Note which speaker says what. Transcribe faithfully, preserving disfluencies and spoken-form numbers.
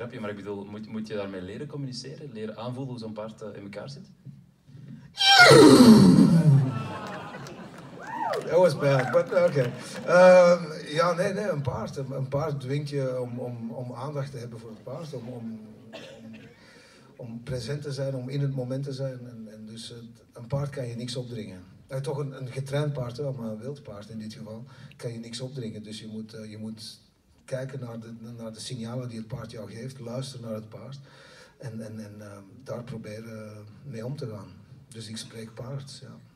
Speaker 1: grapje, maar ik bedoel, moet, moet je daarmee leren communiceren? Leren aanvoelen hoe zo'n paard uh, in elkaar zit?
Speaker 2: That was bad, but okay. Uh, ja, nee, nee, een paard. Een paard dwingt je om, om, om aandacht te hebben voor het paard, om, om, om, om present te zijn, om in het moment te zijn. En, en dus het, een paard kan je niks opdringen. Uh, toch een, een getraind paard, hè, maar een wild paard in dit geval, kan je niks opdringen. Dus je moet, uh, je moet kijken naar de, naar de signalen die het paard jou geeft, luisteren naar het paard en, en, en uh, daar proberen mee om te gaan. Dus ik spreek paard, ja.